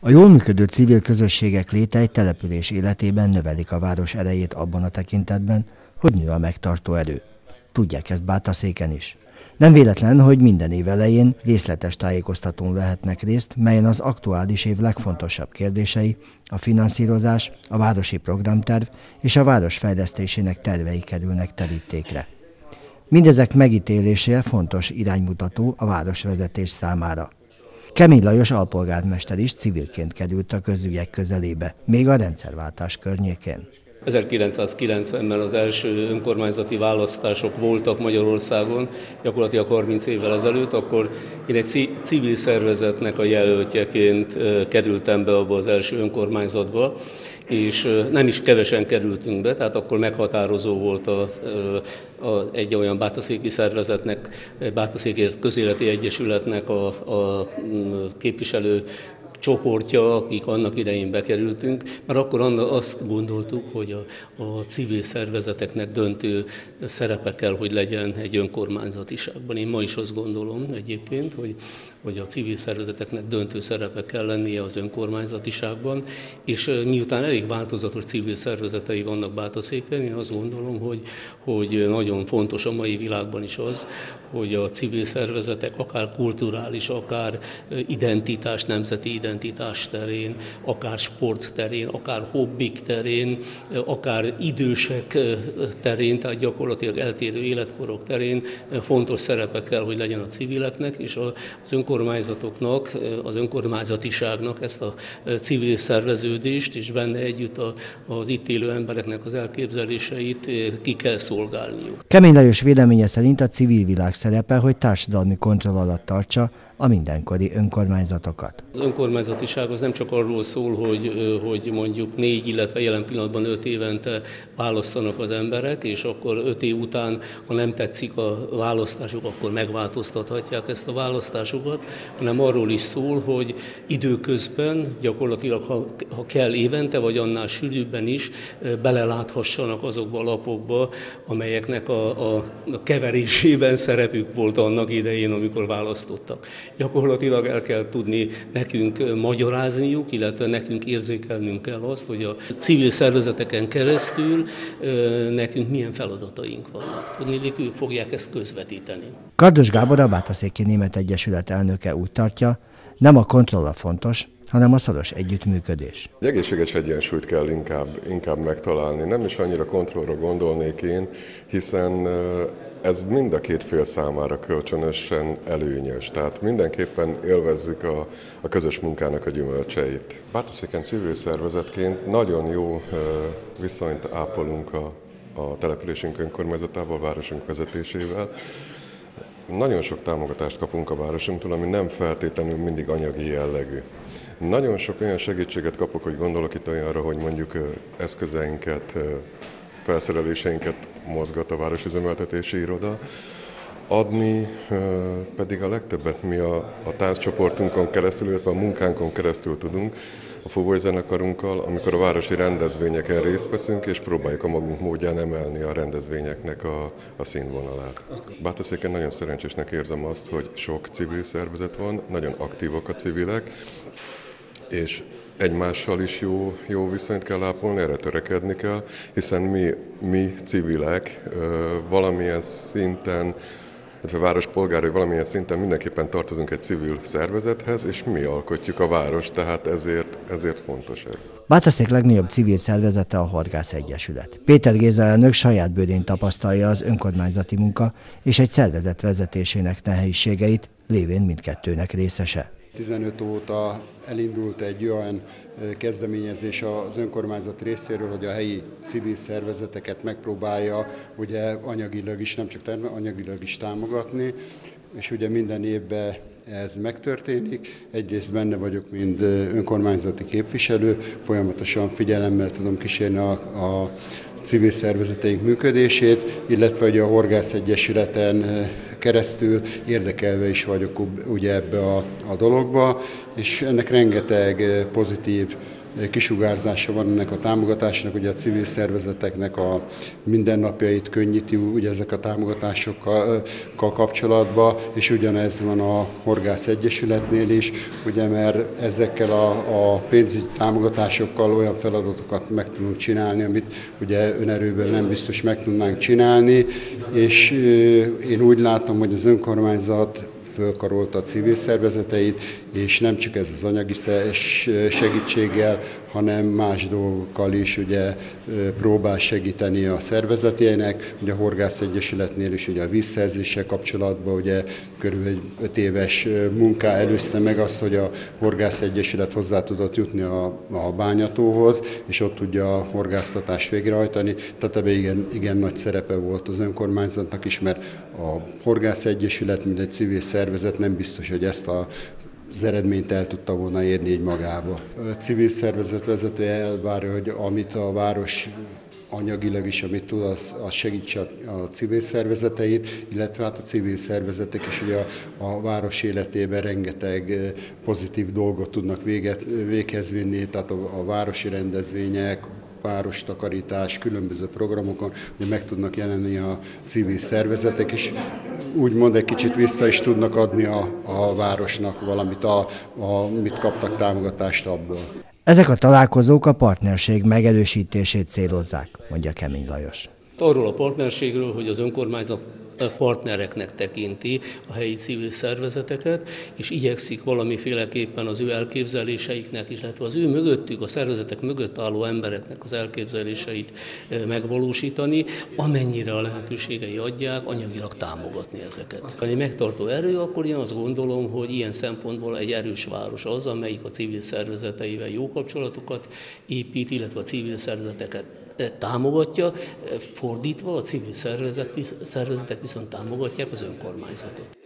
A jól működő civil közösségek léte egy település életében növelik a város erejét abban a tekintetben, hogy nő a megtartó erő. Tudják ezt Bátaszéken is. Nem véletlen, hogy minden év elején részletes tájékoztatón vehetnek részt, melyen az aktuális év legfontosabb kérdései, a finanszírozás, a városi programterv és a város fejlesztésének tervei kerülnek terítékre. Mindezek megítélése fontos iránymutató a városvezetés számára. Kemény Lajos alpolgármester is civilként került a közügyek közelébe, még a rendszerváltás környékén. 1990-ben az első önkormányzati választások voltak Magyarországon, gyakorlatilag 30 évvel ezelőtt, akkor én egy civil szervezetnek a jelöltjeként kerültem be abba az első önkormányzatba, és nem is kevesen kerültünk be, tehát akkor meghatározó volt egy olyan bátaszéki szervezetnek, Bátaszéki Közéleti Egyesületnek a képviselő csoportja, akik annak idején bekerültünk, mert akkor azt gondoltuk, hogy a civil szervezeteknek döntő szerepe kell, hogy legyen egy önkormányzatiságban. Én ma is azt gondolom egyébként, hogy a civil szervezeteknek döntő szerepe kell lennie az önkormányzatiságban, és miután elég változatos civil szervezetei vannak Bátaszéken, én azt gondolom, hogy nagyon fontos a mai világban is az, hogy a civil szervezetek akár kulturális, akár identitás, nemzeti identitás terén, akár sport terén, akár hobbik terén, akár idősek terén, tehát gyakorlatilag eltérő életkorok terén fontos szerepe kell, hogy legyen a civileknek, és az önkormányzatoknak, az önkormányzatiságnak ezt a civil szerveződést, és benne együtt az itt élő embereknek az elképzeléseit ki kell szolgálniuk. Kemény Lajos véleménye szerint a civil világ szerepe, hogy társadalmi kontroll alatt tartsa a mindenkori önkormányzatokat. Az önkormányzatiság az nem csak arról szól, hogy mondjuk 4, illetve jelen pillanatban 5 évente választanak az emberek, és akkor 5 év után, ha nem tetszik a választásuk, akkor megváltoztathatják ezt a választásukat, hanem arról is szól, hogy időközben gyakorlatilag, ha kell évente, vagy annál sűrűbben is beleláthassanak azokba a lapokba, amelyeknek a keverésében szerepük volt annak idején, amikor választottak. Gyakorlatilag el kell tudni nekünk magyarázniuk, illetve nekünk érzékelnünk kell azt, hogy a civil szervezeteken keresztül nekünk milyen feladataink vannak. Tudnélik, ők fogják ezt közvetíteni. Kardos Gábor, a Bátaszéki Német Egyesület elnöke úgy tartja, nem a kontroll a fontos, hanem a szoros együttműködés. Egy egészséges egyensúlyt kell inkább megtalálni. Nem is annyira kontrollra gondolnék én, hiszen ez mind a két fél számára kölcsönösen előnyös, tehát mindenképpen élvezzük a közös munkának a gyümölcseit. Bátaszéken civil szervezetként nagyon jó viszonyt ápolunk a településünk önkormányzatával, városunk vezetésével. Nagyon sok támogatást kapunk a városunktól, ami nem feltétlenül mindig anyagi jellegű. Nagyon sok olyan segítséget kapok, hogy gondolok itt olyanra, hogy mondjuk eszközeinket, felszereléseinket mozgat a Városüzemeltetési Iroda. Adni pedig a legtöbbet mi a tánccsoportunkon keresztül, illetve a munkánkon keresztül tudunk, a fuvolyzenekarunkkal, amikor a városi rendezvényeken részt veszünk, és próbáljuk a magunk módján emelni a rendezvényeknek a színvonalát. Bátaszéken nagyon szerencsésnek érzem azt, hogy sok civil szervezet van, nagyon aktívak a civilek, és egymással is jó viszonyt kell ápolni, erre törekedni kell, hiszen mi civilek valamilyen szinten, illetve várospolgárai valamilyen szinten mindenképpen tartozunk egy civil szervezethez, és mi alkotjuk a várost, tehát ezért fontos ez. Bátaszék legnagyobb civil szervezete a Horgász Egyesület. Péter Géza elnök saját bőrén tapasztalja az önkormányzati munka és egy szervezet vezetésének nehézségeit, lévén mindkettőnek részese. 15 óta elindult egy olyan kezdeményezés az önkormányzat részéről, hogy a helyi civil szervezeteket megpróbálja ugye anyagilag is, nem csak anyagilag is támogatni, és ugye minden évben ez megtörténik. Egyrészt benne vagyok, mint önkormányzati képviselő, folyamatosan figyelemmel tudom kísérni a civil szervezeteink működését, illetve ugye a Horgász Egyesületen keresztül érdekelve is vagyok ugye ebbe a dologba, és ennek rengeteg pozitív kisugárzása van ennek a támogatásnak, ugye a civil szervezeteknek a mindennapjait könnyíti ugye ezek a támogatásokkal kapcsolatban, és ugyanez van a Horgász Egyesületnél is, ugye, mert ezekkel a pénzügyi támogatásokkal olyan feladatokat meg tudunk csinálni, amit ugye önerőből nem biztos meg tudnánk csinálni, és én úgy látom, hogy az önkormányzat fölkarolta a civil szervezeteit, és nem csak ez az anyagi segítséggel, hanem más dolgokkal is ugye próbál segíteni a szervezetének. Ugye a Horgász Egyesületnél is ugye a vízszerzéssel kapcsolatban ugye körülbelül 5 éves munká előzte meg azt, hogy a Horgász Egyesület hozzá tudott jutni a bányatóhoz, és ott tudja a horgásztatást végrehajtani. Tehát ebben igen nagy szerepe volt az önkormányzatnak is, mert a Horgász Egyesület, mint egy civil szervezet nem biztos, hogy ezt az eredményt el tudta volna érni így magába. A civil szervezet vezetője elvárja, hogy amit a város anyagilag is, amit tud, az segítse a civil szervezeteit, illetve hát a civil szervezetek is ugye a város életében rengeteg pozitív dolgot tudnak véghez vinni, tehát a városi rendezvények, várostakarítás, különböző programokon, hogy meg tudnak jelenni a civil szervezetek is, úgymond egy kicsit vissza is tudnak adni a városnak valamit, amit kaptak támogatást abból. Ezek a találkozók a partnerség megerősítését célozzák, mondja Kemény Lajos. Arról a partnerségről, hogy az önkormányzat partnereknek tekinti a helyi civil szervezeteket, és igyekszik valamiféleképpen az ő elképzeléseiknek, illetve az ő mögöttük, a szervezetek mögött álló embereknek az elképzeléseit megvalósítani, amennyire a lehetőségei adják, anyagilag támogatni ezeket. Ha egy megtartó erő, akkor én azt gondolom, hogy ilyen szempontból egy erős város az, amelyik a civil szervezeteivel jó kapcsolatokat épít, illetve a civil szervezeteket támogatja, fordítva a civil szervezetek viszont támogatják az önkormányzatot.